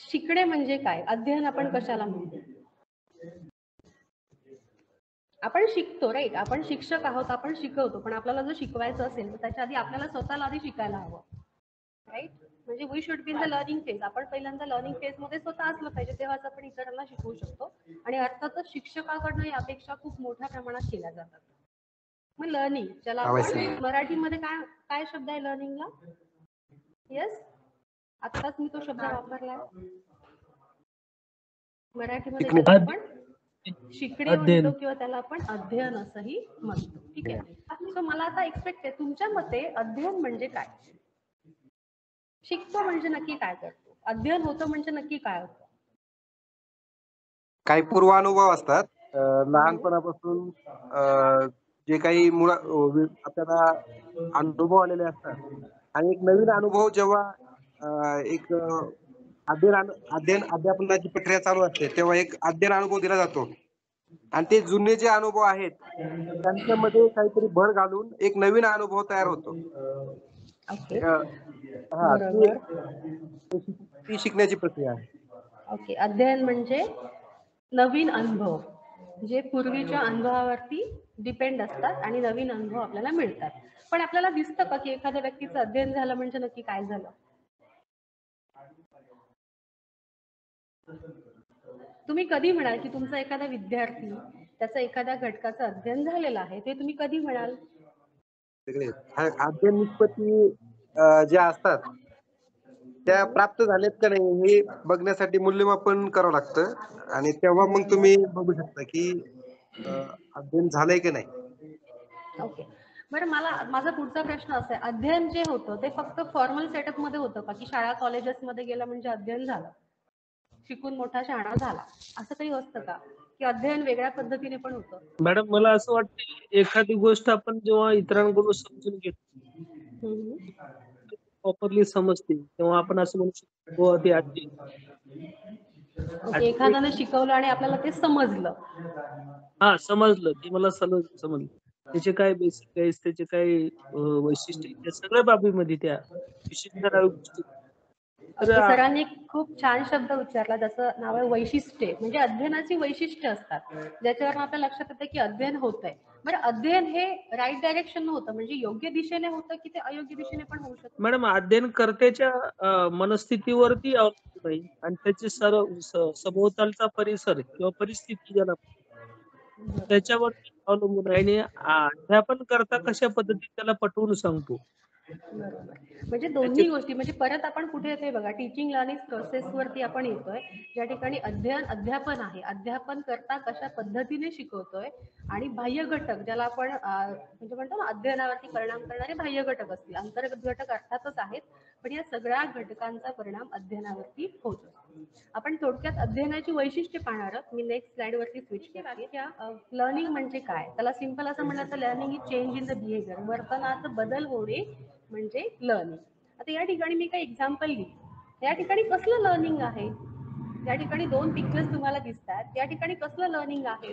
शिकणे म्हणजे काय? अध्ययन आपण कशाला म्हणतो? आपण शिकतो, राईट? आपण शिक्षक आहोत, आपण शिकवतो, पण आपल्याला जर शिकवायचं असेल तर त्याच्या आधी आपल्याला स्वतःला आधी शिकायला हवं, राईट? म्हणजे we should be in the learning phase. आपण पहिल्यांदा लर्निंग फेज मध्ये स्वतः असलं पाहिजे, तेव्हाच आपण इतरांना शिकवू शकतो. आणि अर्थातच शिक्षकाकडनं ही अपेक्षा खूप मोठ्या प्रमाणात केल्या जातात. मग लर्निंग, ज्याला आपण मराठीमध्ये काय काय शब्द आहे लर्निंगला? येस, आत्ताच मी तो शब्द वापरलाय. मराठीमध्ये त्याला आपण शिकणे म्हणतो किंवा त्याला आपण अध्ययन असंही म्हणतो. ठीक आहे. सो मला आता एक्सपेक्ट आहे, तुमच्या मते अध्ययन म्हणजे काय? शिकतो म्हणजे नक्की काय करतो? अध्ययन होतं म्हणजे नक्की काय होतं? काही पूर्वानुभव असतात लहानपणापासून जे काही आपल्याला अनुभव आलेले असतात आणि एक नवीन अनुभव जेव्हा एक अध्यापनाची प्रक्रिया चालू असते तेव्हा एक अध्ययन अनुभव दिला जातो आणि ते जुने जे अनुभव आहेत त्यांच्यामध्ये काहीतरी भर घालून एक नवीन अनुभव तयार होतो. ती शिकण्याची प्रक्रिया आहे. ओके, अध्ययन म्हणजे नवीन अनुभव जे पूर्वीच्या अनुभवावरती डिपेंड असतात आणि नवीन अनुभव आपल्याला मिळतात. पण आपल्याला दिसतं का की एखाद्या व्यक्तीचं अध्ययन झालं म्हणजे नक्की काय झालं? तुम्ही कधी म्हणाल की तुमचा एखादा विद्यार्थी त्याचा एखाद्या घटकाचं अध्ययन झालेलं आहे, ते तुम्ही कधी म्हणाल? अध्ययन निष्पत्ती ज्या असतात त्या प्राप्त झालेत का नाही हे बघण्यासाठी मूल्यमापन करावं लागतं आणि तेव्हा मग तुम्ही बघू शकता की अध्ययन झालंय की नाही. ओके, बरं, माझा पुढचा प्रश्न असा आहे, अध्ययन जे होतं ते फक्त फॉर्मल सेटअप मध्ये होतं का, की शाळा कॉलेजेस मध्ये गेलं म्हणजे अध्ययन झालं, शिकून मोठा शहाणा झाला, असं काही असतं का, की अध्ययन वेगळ्या पद्धतीने पण होतं? मॅडम, मला असं वाटतं एखादी गोष्ट आपण जेव्हा इतरांकडून समजून घेतो प्रॉपरली समजते तेव्हा आपण असं म्हणू शकतो ते अध्ययन. एखाद्याने शिकवलं आणि आपल्याला ते समजलं. हा, समजलं की मला समजलं त्याचे काय बेसिक आहे, त्याचे काय वैशिष्ट्य, त्या सगळ्या बाबीमध्ये त्या विशिष्ट गोष्टी. सरांनी खूप छान शब्द उच्चारला, त्याचं नाव आहे वैशिष्ट्ये. म्हणजे अध्ययनाची वैशिष्ट्य असतात ज्याच्यावर आपल्या लक्षात येतं की अध्ययन होतंय. बरं, अध्ययन हे राईट डायरेक्शन होतं म्हणजे योग्य दिशेने होतं की ते अयोग्य दिशेने पण होऊ शकतं? मॅडम, अध्ययन कर्त्याच्या मनस्थितीवरती अवलंबून आहे आणि त्याचे सभोवतालचा परिसर किंवा परिस्थिती ज्याला त्याच्यावर अवलंबून आहे आणि अध्यापन करता कशा पद्धतीने त्याला पटवून सांगतो. बरोबर, म्हणजे दोन्ही गोष्टी, म्हणजे परत आपण कुठे येतोय बघा, टीचिंग लर्निंग प्रोसेस वरती आपण येतोय, ज्या ठिकाणी अध्यापन आहे, अध्यापन करता कशा पद्धतीने शिकवतोय आणि बाह्य घटक ज्याला आपण म्हणजे म्हणतो ना अध्ययनावरती परिणाम करणारे बाह्य घटक असतील, अंतर्गत घटक अर्थातच आहेत, पण या सगळ्या घटकांचा परिणाम अध्ययनावरती होतो. आपण थोडक्यात अध्ययनाची वैशिष्ट्ये पाहणार आहोत. मी नेक्स्ट स्लाइड वरती स्विच करते. लर्निंग म्हणजे काय, त्याला सिंपल असं म्हणलं तर learning is change in the behaviour, वर्तनात बदल होणे म्हणजे लर्निंग. आता या ठिकाणी मी काही एक्झाम्पल लिहिली, या ठिकाणी कसलं लर्निंग आहे? या ठिकाणी 2 पिक्चर्स तुम्हाला दिसतात, या ठिकाणी कसलं लर्निंग आहे?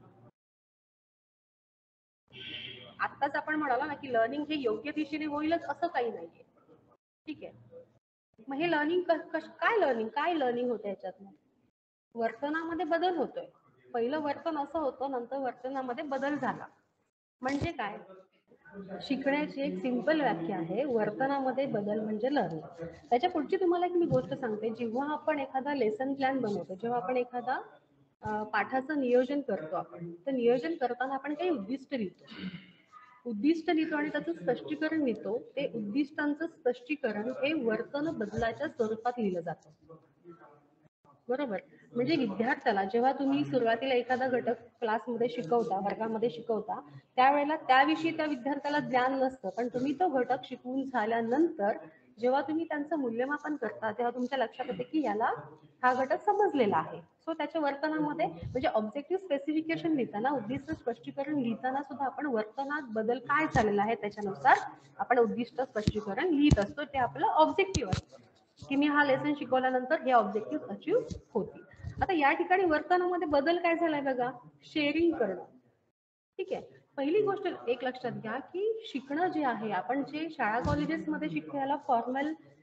आत्ताच आपण म्हणालो ना की लर्निंग हे योग्य दिशेने होईलच असं काही नाहीये. ठीक आहे, मग हे लर्निंग काय लर्निंग होतं याच्यात? वर्तनामध्ये बदल होतोय. पहिलं वर्तन असं होतं, नंतर वर्तनामध्ये बदल झाला म्हणजे काय? शिकण्याची एक सिंपल व्याख्या आहे, वर्तनामध्ये बदल म्हणजे लर्निंग. त्याच्या पुढची तुम्हाला एक मी गोष्ट सांगते, जेव्हा आपण एखादा लेसन प्लॅन बनवतो, जेव्हा आपण एखादा पाठाचं नियोजन करतो, आपण तर नियोजन करताना आपण काही उद्दिष्ट लिहितो आणि त्याचं स्पष्टीकरण लिहितो. ते उद्दिष्टांचं स्पष्टीकरण हे वर्तन बदलाच्या स्वरूपात लिहिलं जातं. बरोबर, म्हणजे विद्यार्थ्याला जेव्हा तुम्ही सुरुवातीला एखादा घटक क्लासमध्ये शिकवता, वर्गामध्ये शिकवता, त्यावेळेला त्याविषयी त्या विद्यार्थ्याला ज्ञान नसतं, पण तुम्ही तो घटक शिकवून झाल्यानंतर जेव्हा तुम्ही त्यांचं मूल्यमापन करता तेव्हा तुमच्या लक्षात येते की याला हा घटक समजलेला आहे. सो त्याच्या वर्तनामध्ये म्हणजे ऑब्जेक्टिव्ह स्पेसिफिकेशन लिहिताना, उद्दिष्ट स्पष्टीकरण लिहिताना सुद्धा आपण वर्तनात बदल काय झालेला आहे त्याच्यानुसार आपण उद्दिष्ट स्पष्टीकरण लिहित असतो. ते आपलं ऑब्जेक्टिव्ह असतं की मी हा लेसन शिकवल्यानंतर हे ऑब्जेक्टिव्ह अचीव्ह होतील. आता या ठिकाणी वर्तनामध्ये बदल काय झालाय बघा, शेअरिंग करणं. ठीक आहे, पहिली गोष्ट एक लक्षात घ्या की शिकणं जे आहे, आपण जे शाळा कॉलेजेसमध्ये शिकतो याला फॉर्मल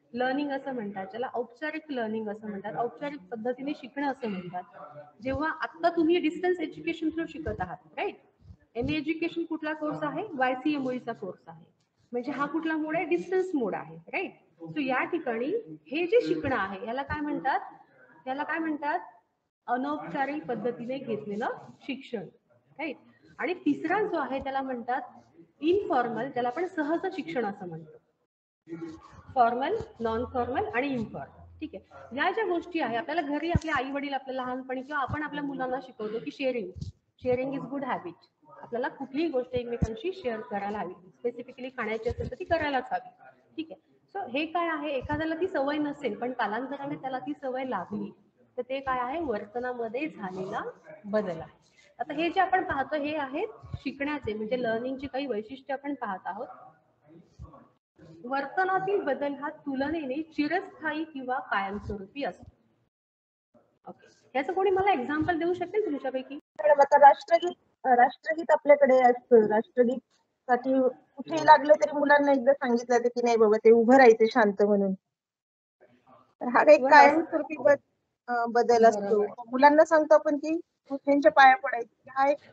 लर्निंग असं म्हणतात, ज्याला औपचारिक लर्निंग असं म्हणतात, औपचारिक पद्धतीने शिकणं असं म्हणतात. जेव्हा आता तुम्ही डिस्टन्स एज्युकेशन थ्रू शिकत आहात, राईट? एम एज्युकेशन कुठला कोर्स आहे? YCMOE चा कोर्स आहे. म्हणजे हा कुठला मोड आहे? डिस्टन्स मोड आहे, राईट? सो या ठिकाणी हे जे शिकणं आहे याला काय म्हणतात? याला काय म्हणतात? अनौपचारिक पद्धतीने घेतलेलं शिक्षण, राईट? आणि तिसरा जो आहे त्याला म्हणतात इनफॉर्मल, ज्याला आपण सहज शिक्षण असं म्हणतो. फॉर्मल, नॉन फॉर्मल आणि इनफॉर्मल. ठीक आहे. या ज्या गोष्टी आहे आपल्याला घरी आपले आई वडील आपल्या लहानपणी किंवा आपण आपल्या मुलांना शिकवतो की शेअरिंग इज गुड हॅबिट. आपल्याला कुठलीही गोष्ट एकमेकांशी शेअर करायला हवी. स्पेसिफिकली खाण्याची असेल तर ती करायलाच हवी. ठीक आहे. सो हे काय आहे, एखाद्याला ती सवय नसेल पण कालांतराने त्याला ती सवय लागली तर ते काय आहे, वर्तनामध्ये झालेला बदल आहे. आता हे जे आपण पाहतो हे आहेत शिकण्याचे म्हणजे लर्निंगची काही वैशिष्ट्ये आपण पाहत आहोत. वर्तनातील बदल हा तुलनेने चिरस्थायी किंवा कायमस्वरूपी असतो. ओके, याचं कोणी मला एक्झाम्पल देऊ शकेल तुमच्यापैकी? मॅडम आता राष्ट्रगीत आपल्याकडे असतं. राष्ट्रगीत साठी कुठेही लागलं तरी मुलांना एकदा सांगितलं जातं की नाही बाबा ते उभं राहायचं शांत म्हणून. तर हा एक कायमस्वरूपी बदल असतो. मुलांना सांगतो आपण की त्यांच्या पाया पडायचं. हा एक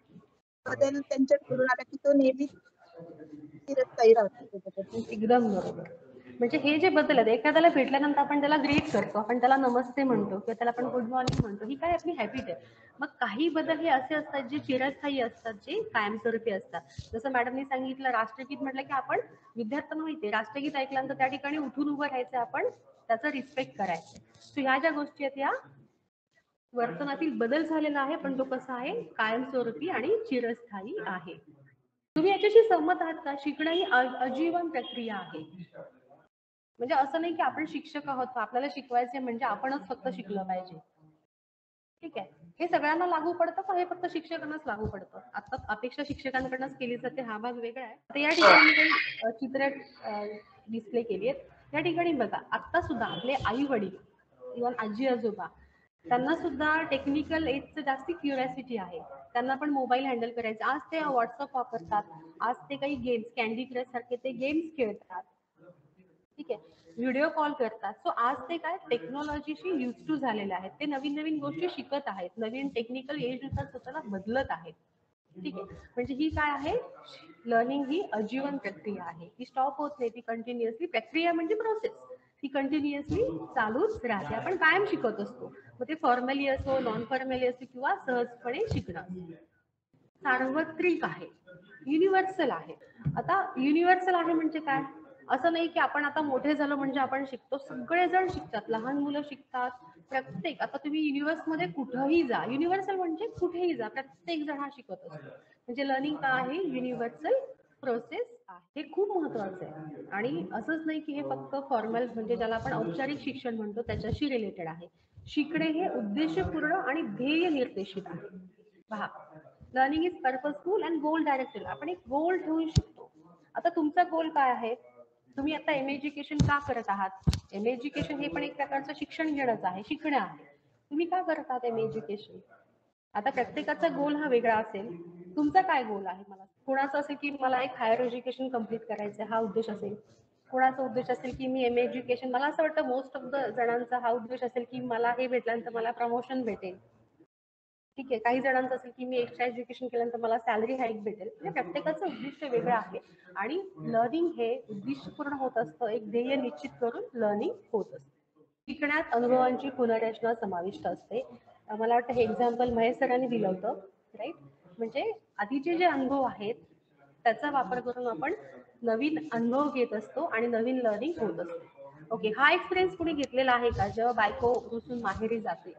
बदल त्यांच्याकडून आला की तो नेहमी चिरस्थायी राहतो. एकदम बरोबर. म्हणजे हे जे बदल आहेत, एखाद्याला भेटल्यानंतर आपण त्याला ग्रीट करतो, आपण त्याला नमस्ते म्हणतो किंवा त्याला आपण गुड मॉर्निंग म्हणतो, ही काय आपली हॅबिट आहे. मग काही बदल हे असे असतात जे चिरस्थायी असतात, जे कायमस्वरूपी असतात. जसं मॅडमनी सांगितलं राष्ट्रगीत म्हटलं की आपण विद्यार्थ्यांना माहिती आहे राष्ट्रगीत ऐकल्यानंतर त्या ठिकाणी उठून उभं राहायचं, आपण त्याचा रिस्पेक्ट करायचं. सो ह्या ज्या गोष्टी आहेत या वर्तनातील बदल झालेला आहे, पण तो कसा आहे, कायमस्वरूपी आणि चिरस्थायी आहे. तुम्ही याच्याशी सहमत आहात का? शिकणं ही आजीवन प्रक्रिया आहे. म्हणजे असं नाही की आपण शिक्षक आहोत आपल्याला शिकवायचे म्हणजे आपणच फक्त शिकलं पाहिजे. ठीक आहे, हे सगळ्यांना लागू पडतं का हे फक्त शिक्षकांनाच लागू पडतं? आता अपेक्षा शिक्षकांकडूनच केली जाते, हा भाग वेगळा आहे. आता या ठिकाणी मी काही चित्र डिस्प्ले केली आहेत. या ठिकाणी बघा, आता सुद्धा आपले आई वडील इव्हन आजी आजोबा त्यांना सुद्धा टेक्निकल एजचं जास्ती क्युरियोसिटी आहे. त्यांना पण मोबाईल हँडल करायचा. आज ते व्हॉट्सअप वापरतात, आज ते काही गेम्स कॅन्डी क्रश सारखे ते गेम्स खेळतात. ठीक आहे, व्हिडिओ कॉल करतात. सो आज ते काय टेक्नॉलॉजीशी युज टू झालेले आहेत. ते नवीन नवीन गोष्टी शिकत आहेत, नवीन टेक्निकल एजनुसार स्वतःला बदलत आहेत. ठीक आहे, म्हणजे ही काय आहे, लर्निंग ही आजीवन प्रक्रिया आहे. ती स्टॉप होत नाही, ती कंटिन्युअसली प्रक्रिया म्हणजे प्रोसेस, ती कंटिन्युअसली चालूच राहते. आपण कायम शिकत असतो, मग ते फॉर्मली असो, नॉन फॉर्मली असो किंवा सहजपणे शिकणं. सार्वत्रिक आहे, युनिव्हर्सल आहे. आता युनिव्हर्सल आहे म्हणजे काय, असं नाही की आपण आता मोठे झालो म्हणजे आपण शिकतो. सगळेजण शिकतात, लहान मुलं शिकतात, प्रत्येक. आता तुम्ही युनिव्हर्समध्ये कुठेही जा, युनिव्हर्सल म्हणजे कुठेही जा, प्रत्येक जण हा शिकत असतो. म्हणजे लर्निंग काय आहे, युनिव्हर्सल प्रोसेस आहे. हे खूप महत्वाचं आहे. आणि असंच नाही की हे फक्त फॉर्मल म्हणजे ज्याला आपण औपचारिक शिक्षण म्हणतो त्याच्याशी रिलेटेड आहे. शिकणे हे उद्देशपूर्ण आणि ध्येय निर्देशित आहे. पहा, learning is purposeful and goal directed. आपण एक गोल ठेवून शिकतो. आता तुमचा गोल काय आहे, तुम्ही आता एम एज्युकेशन का करत आहात? एम एज्युकेशन हे पण एक प्रकारचं शिक्षण घेणंच आहे, शिकणं आहे. तुम्ही का करत आहात एम एज्युकेशन? आता प्रत्येकाचा गोल हा वेगळा असेल. तुमचा काय गोल आहे? मला कोणाचं असेल की मला एक हायर एज्युकेशन कम्प्लीट करायचं, हा उद्देश असेल. कोणाचा उद्देश असेल की मी एम एज्युकेशन, मला असं वाटतं मोस्ट ऑफ द जणांचा हा उद्देश असेल की मला हे भेटल्यानंतर मला प्रमोशन भेटेल. ठीक आहे, काही जणांचं असेल की मी एक्स्ट्रा एज्युकेशन केल्यानंतर मला सॅलरी हाईक भेटेल. म्हणजे प्रत्येकाचं उद्दिष्ट वेगळं आहे आणि लर्निंग हे उद्दिष्टपूर्ण होत असतं, एक ध्येय निश्चित करून लर्निंग होत असतं. शिकण्यात अनुभवांची पुनर्रचना समाविष्ट असते. मला वाटतं हे एक्झाम्पल महेश सरांनी दिलं होतं, राईट? म्हणजे आधीचे जे अनुभव आहेत त्याचा वापर करून आपण नवीन अनुभव घेत असतो आणि नवीन लर्निंग होत असतो. ओके, हा एक्सपिरियन्स कुणी घेतलेला आहे का, जेव्हा बायको रुसून माहेरी जाते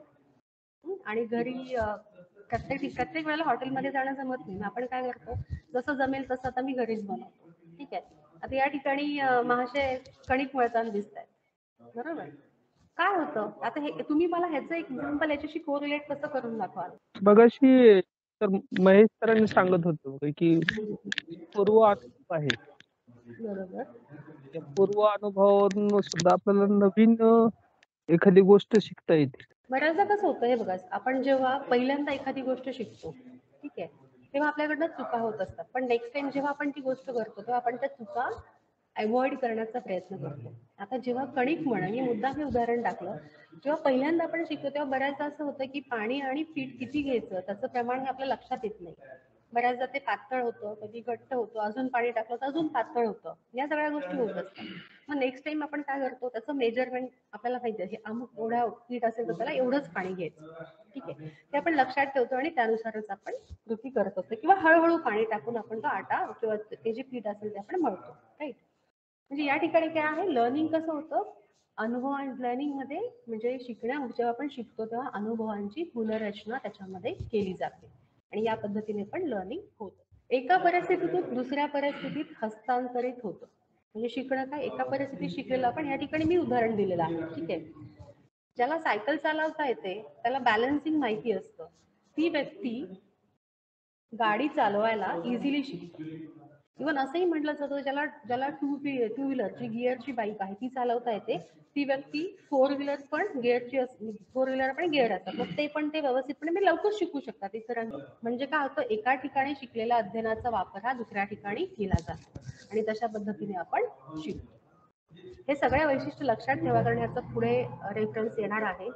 आणि घरी प्रत्येक वेळेला हॉटेलमध्ये जाणं जमत नाही, आपण काय करतो, जसं जमेल तसं आता मी घरीच बनवतो. ठीक आहे, आता या ठिकाणी महाशय कणिक मळताना दिसत आहेत, बरोबर? काय होतं आता, हे तुम्ही मला ह्याचं एक्झाम्पल याच्याशी कोरिलेट कसं करून दाखवाल? मगाशी तर महेश सरांनी सांगत होतो की पूर्व अनुभव आहे. बरोबर. त्या पूर्व अनुभवावरून सुद्धा आपल्याला नवीन एखादी गोष्ट शिकता येते. बऱ्याचदा कसं होतं हे बघा, आपण जेव्हा पहिल्यांदा एखादी गोष्ट शिकतो, ठीक आहे, तेव्हा आपल्याकडनं चुका होत असतात. पण नेक्स्ट टाइम जेव्हा आपण ती गोष्ट करतो तेव्हा आपण त्या चुका अवॉइड करण्याचा प्रयत्न करतो. आता जेव्हा कणिक म्हणा, मी मुद्दाम हे उदाहरण टाकलं, जेव्हा पहिल्यांदा आपण शिकतो तेव्हा बऱ्याचदा असं होतं की पाणी आणि पीठ किती घ्यायचं त्याचं प्रमाण हे आपल्या लक्षात येत नाही. बऱ्याचदा ते पातळ होतं, कधी घट्ट होतं, अजून पाणी टाकलं तर अजून पातळ होतं. या सगळ्या गोष्टी होत असतात. मग नेक्स्ट टाइम आपण काय करतो, त्याचं मेजरमेंट आपल्याला माहिती आहे, अमुक एवढा पीठ असेल तर त्याला एवढंच पाणी घ्यायचं. ठीक आहे, ते आपण लक्षात ठेवतो आणि त्यानुसारच आपण कृती करत असतो किंवा हळूहळू पाणी टाकून आपण तो आटा किंवा ते जे पीठ असेल ते आपण मळतो. राईट. म्हणजे या ठिकाणी काय आहे, लर्निंग कसं होतं, अनुभव आणि लर्निंग मध्ये म्हणजे जेव्हा आपण शिकतो तेव्हा अनुभवांची पुनर्रचना त्याच्यामध्ये केली जाते आणि या पद्धतीने पण लर्निंग होतं. एका परिस्थितीतून दुसऱ्या परिस्थितीत हस्तांतरित होतं. म्हणजे शिकणं काय, एका परिस्थितीत शिकलेलं आपण या ठिकाणी मी उदाहरण दिलेलं आहे. ठीक आहे, ज्याला सायकल चालवता येते त्याला बॅलन्सिंग माहिती असतं, ती व्यक्ती गाडी चालवायला इझिली शिकतो. इव्हन असंही म्हटलं जातं, ज्याला टू व्हीलर जी गिअरची बाईक आहे ती चालवता येते, ती व्यक्ती फोर व्हीलर पण गिअर असतात, मग ते पण ते व्यवस्थितपणे मी लवकर शिकू शकतात इतरांना. म्हणजे काय होतं, एका ठिकाणी शिकलेल्या अध्ययनाचा वापर हा दुसऱ्या ठिकाणी केला जातो आणि तशा पद्धतीने आपण शिकतो. हे सगळ्या वैशिष्ट्य लक्षात ठेवा, कारण ह्याचं पुढे रेफरन्स येणार आहे.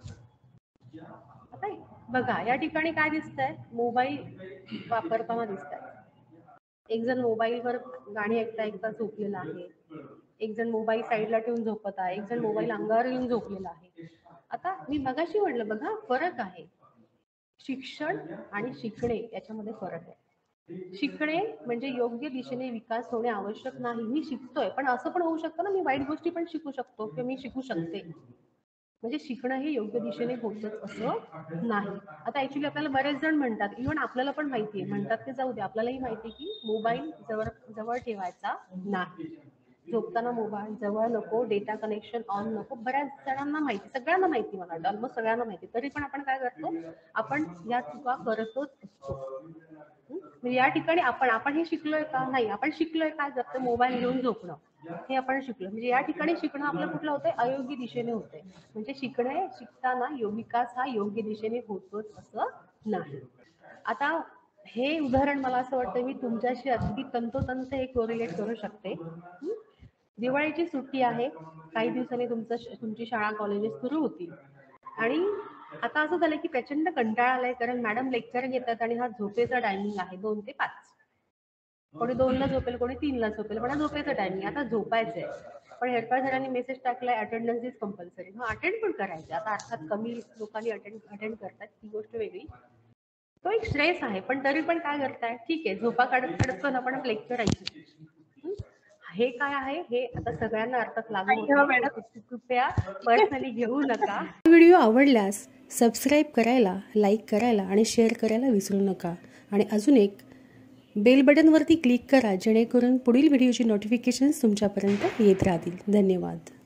आता बघा या ठिकाणी काय दिसतंय, मोबाईल वापरताना दिसतंय. एक जण मोबाईलवर गाणी ऐकता ऐकता झोपलेला आहे, एक जण मोबाईल साईडला ठेवून झोपत आहे, एक जण मोबाईल अंगावर येऊन झोपलेला आहे. आता मी मगाशी म्हटलं बघा फरक आहे, शिक्षण आणि शिकणे याच्यामध्ये फरक आहे. शिकणे म्हणजे योग्य दिशेने विकास होणे आवश्यक नाही, मी शिकतोय पण असं पण होऊ शकतं ना, मी वाईट गोष्टी पण शिकू शकतो किंवा मी शिकू शकते. म्हणजे शिकणं हे योग्य दिशेने होतच असं नाही. आता ऍक्च्युली आपल्याला बरेच जण म्हणतात, इव्हन आपल्याला पण माहितीये, म्हणतात ते जाऊ दे, आपल्यालाही माहिती की मोबाईल जवळ ठेवायचा नाही, झोपताना मोबाईल जवळ नको, डेटा कनेक्शन ऑन नको. बऱ्याच जणांना माहिती, सगळ्यांना माहिती, मला वाटतं ऑलमोस्ट सगळ्यांना माहिती, तरी पण आपण काय करतो, आपण या चुका करतोच असतो. म्हणजे या ठिकाणी आपण हे शिकलोय का, नाही, आपण शिकलोय काय करतो, मोबाईल घेऊन झोपणं, हे आपण शिकलो. म्हणजे या ठिकाणी शिकणं आपलं कुठलं होतंय, अयोग्य दिशेने होतंय. म्हणजे शिकताना विकास हा योग्य दिशेने होतोच असं नाही. आता हे उदाहरण मला असं वाटतं मी तुमच्याशी अगदी तंतोतंत हे कोरिलेट करू शकते. दिवाळीची सुट्टी आहे, काही दिवसांनी तुमची शाळा कॉलेजेस सुरू होतील आणि आता असं झालं की प्रचंड कंटाळा आलाय, कारण मॅडम लेक्चर घेतात आणि हा झोपेचा टायमिंग आहे 2 ते 5. कोणी 2ला झोपेल, कोणी 3ला झोपेल, पण हा झोपेचा टायमिंग, आता झोपायचंय. पण हेडपार सरांनी मेसेज टाकलाय अटेंडन्स इज कंपल्सरी. मग अटेंड पण करायचं. आता अर्थात कमी लोकांनी अटेंड करतात, ती गोष्ट वेगळी. तो एक स्ट्रेस आहे, पण तरी पण काय करताय, ठीक आहे, झोपा काढत पण आपण लेक्चर ऐकू. हे काय आहे, हे आता सगळ्यांना अर्थात लागू होतं, कृपया पर्सनली घेऊ नका. व्हिडिओ आवडल्यास सबस्क्राईब करायला, लाईक करायला आणि शेअर करायला विसरू नका. आणि अजून एक बेल बटनवरती क्लिक करा, जेणेकरून पुढील व्हिडिओची नोटिफिकेशन्स तुमच्यापर्यंत येत राहतील. धन्यवाद.